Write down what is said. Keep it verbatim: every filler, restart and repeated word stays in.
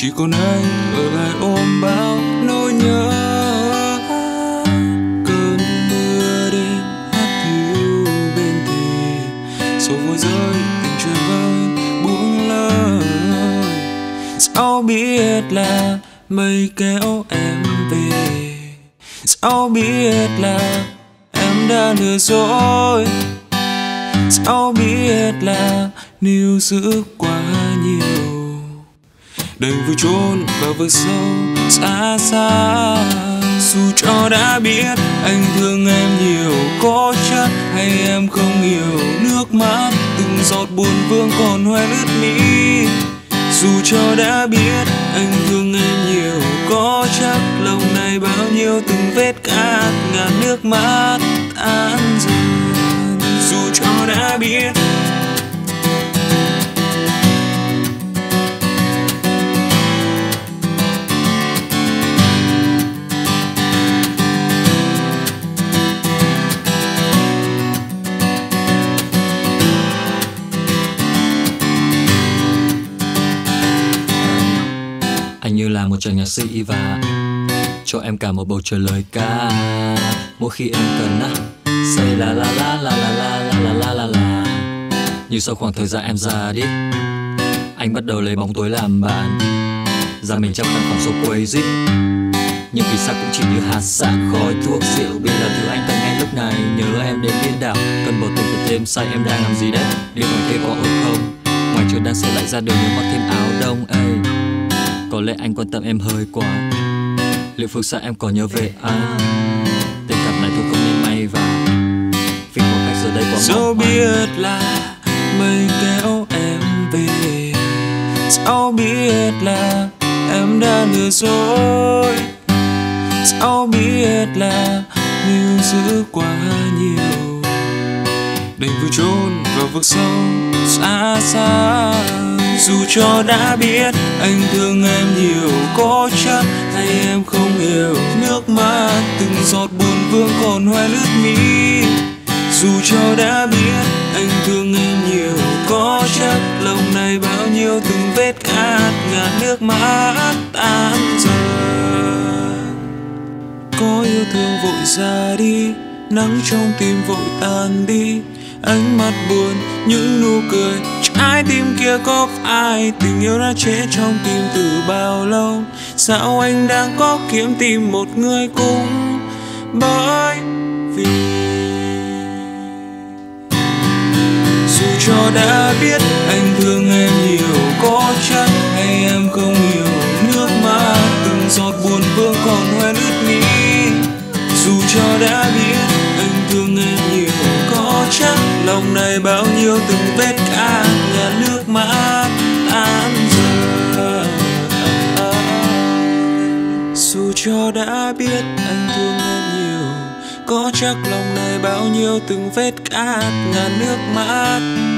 chỉ còn anh ở lại ôm bao nỗi nhớ. Cơn mưa đêm hát hiu bên thềm, sầu vội rơi tình chuyện vơi buông lời. Sao biết là mây kéo em về, sao biết là em đã lừa dối, sao biết là níu giữ quá nhiều, đành vui chôn vào vực sâu xa xa. Dù cho đã biết anh thương em nhiều, có chắc hay em không hiểu, nước mắt từng giọt buồn vương còn hoen ướt mi. Dù cho đã biết anh thương em nhiều, có chắc lòng này bao nhiêu từng vết cát ngàn nước mắt tan dần. Dù cho đã biết anh như là một chàng nhạc sĩ và cho em cả một bầu trời lời ca. Mỗi khi em cần á, say la la la la la la la la la la la. Như sau khoảng thời gian em già đi, anh bắt đầu lấy bóng tối làm bạn, ra mình trong căn phòng số quấy rít. Nhưng vì sao cũng chỉ như hạt sạn khói thuốc rượu, biết là thứ anh cần ngay lúc này. Nhớ em đến điên đảo, cần một tình thật thêm say. Em đang làm gì đấy, đi ngoài kia có ổn không? Ngoài trời đang sẽ lại ra đường nếu mặc thêm áo đông ấy. Có lẽ anh quan tâm em hơi quá, liệu phương xa em còn nhớ về anh? Tình cảm này thôi không nên may và vì khoảng cách giờ đây quá dẫu biết là mây kéo em về, dẫu biết là em đã lừa dối, dẫu biết là níu giữ quá nhiều, đành vui chôn vào vực sâu xa xa. Dù cho đã biết anh thương em nhiều, có chắc hay em không hiểu, nước mắt từng giọt buồn vương còn hoen ướt mi. Dù cho đã biết anh thương em nhiều, có chắc lòng này bao nhiêu từng vết cát ngàn nước mắt tan dần. Có yêu thương vội ra đi, nắng trong tim vội tan đi, ánh mắt buồn những nụ cười, trái tim kia có phải tình yêu đã chết trong tim từ bao lâu? Sao anh đang có kiếm tìm một người cũng bởi vì dù cho đã biết anh thương em nhiều, có chắc hay em không hiểu, nước mắt từng giọt buồn vương còn hoen ướt mi. Dù cho đã biết anh thương em nhiều, có chắc lòng này bao nhiêu từng vết cát ngàn nước mắt tan dần. Dù cho đã biết anh thương em nhiều, có chắc lòng này bao nhiêu từng vết cát ngàn nước mắt